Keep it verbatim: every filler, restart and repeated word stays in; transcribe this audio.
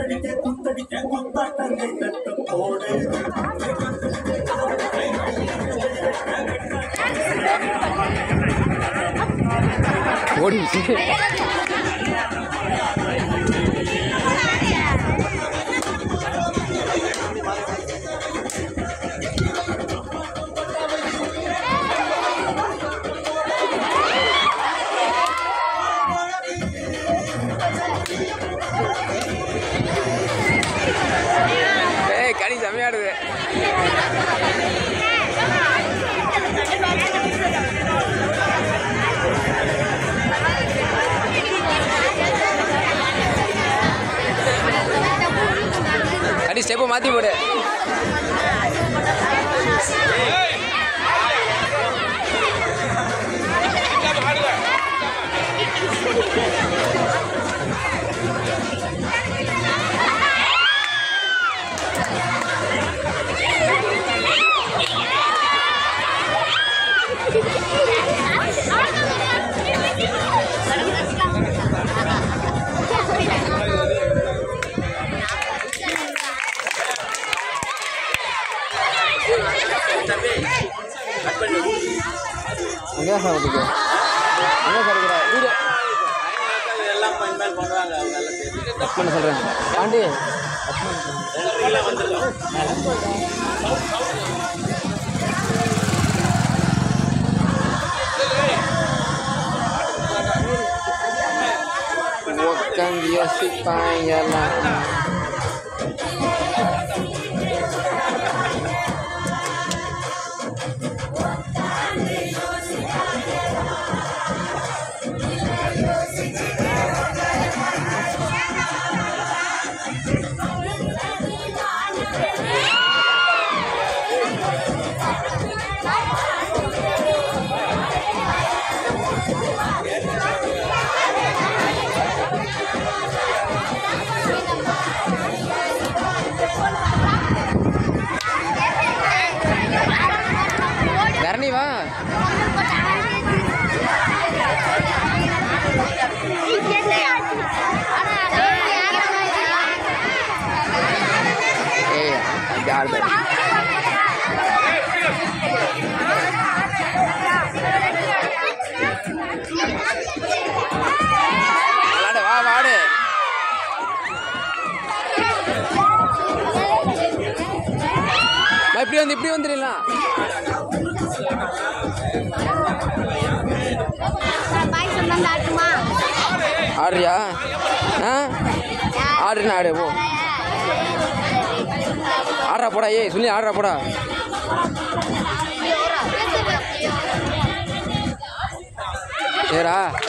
ஓடிச்சு. ஏய் கனி செமையாடுது. கனி ஸ்டெப்பை மாற்றி போடு. அங்கே சார் ஓட்டிக்க அங்கே சார் இருக்கிற வீடு எல்லாம் மேல் பண்ணுவாங்க. கட் பண்ண சொல்கிறேன் Pandi bukan dia si payalah. Garni va. Eh, jar ber. Ada va va ada. Mai இப்படி வந்து இப்படி வந்துறீங்களா? பாய் சொன்னாங்க ஆடுமா? ஆடுறியா? ஆ? ஆடுனா ஆடு போ. ஆடுறா போடா ஏய் சொல்லி ஆடுறா போடா. ஏறா